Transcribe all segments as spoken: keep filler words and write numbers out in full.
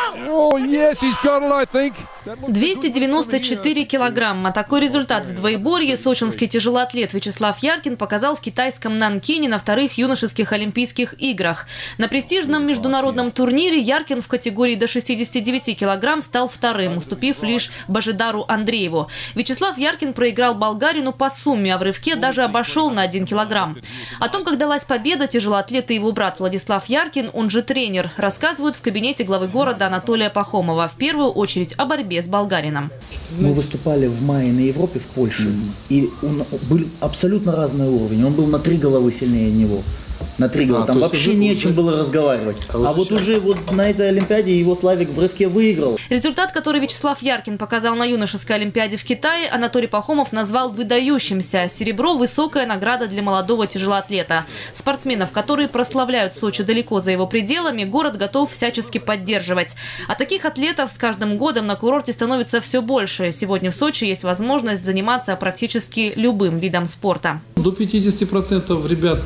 двести девяносто четыре килограмма. Такой результат в двоеборье сочинский тяжелоатлет Вячеслав Яркин показал в китайском Нанкине на вторых юношеских Олимпийских играх. На престижном международном турнире Яркин в категории до шестидесяти девяти килограмм стал вторым, уступив лишь Божидару Андрееву. Вячеслав Яркин проиграл болгарину по сумме, а в рывке даже обошел на один килограмм. О том, как далась победа, тяжелоатлет и его брат Владислав Яркин, он же тренер, рассказывают в кабинете главы города Анатолия Пахомова. В первую очередь о борьбе с болгарином. Мы выступали в мае на Европе в Польше, mm-hmm. и он был абсолютно разный уровень. Он был на три головы сильнее него. На три головы. А, там вообще не о чем было разговаривать. А, а вот уже вот на этой Олимпиаде его Славик в рывке выиграл. Результат, который Вячеслав Яркин показал на юношеской Олимпиаде в Китае, Анатолий Пахомов назвал выдающимся. Серебро – высокая награда для молодого тяжелоатлета. Спортсменов, которые прославляют Сочи далеко за его пределами, город готов всячески поддерживать. А таких атлетов с каждым годом на курорте становится все больше. Сегодня в Сочи есть возможность заниматься практически любым видом спорта. До пятидесяти процентов ребят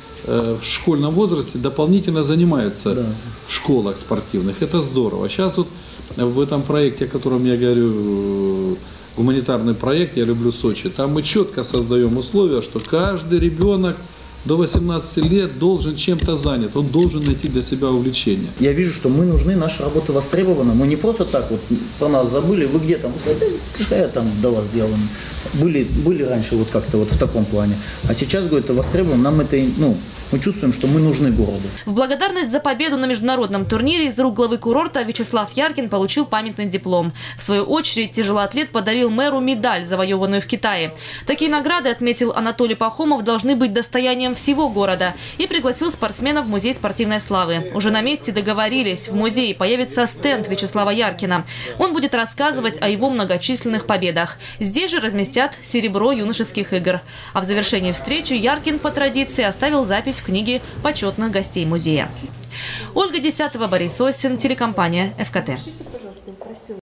в школьном возрасте дополнительно занимаются да. в школах спортивных. Это здорово. Сейчас вот в этом проекте, о котором я говорю, гуманитарный проект «Я люблю Сочи», там мы четко создаем условия, что каждый ребенок до восемнадцати лет должен чем-то занят, он должен найти для себя увлечение. Я вижу, что мы нужны, наша работа востребована. Мы не просто так вот про нас забыли, вы где там, это какая там до вас делана. Были, были раньше вот как-то вот в таком плане. А сейчас, говорю, это востребовано, нам это, ну, мы чувствуем, что мы нужны городу. В благодарность за победу на международном турнире из рук главы курорта Вячеслав Яркин получил памятный диплом. В свою очередь тяжелоатлет подарил мэру медаль, завоеванную в Китае. Такие награды, отметил Анатолий Пахомов, должны быть достоянием всего города и пригласил спортсменов в музей спортивной славы. Уже на месте договорились, в музее появится стенд Вячеслава Яркина. Он будет рассказывать о его многочисленных победах. Здесь же разместят серебро юношеских игр. А в завершении встречи Яркин по традиции оставил запись в книге почетных гостей музея. Ольга Десятова, Борис Осин, телекомпания эф ка тэ.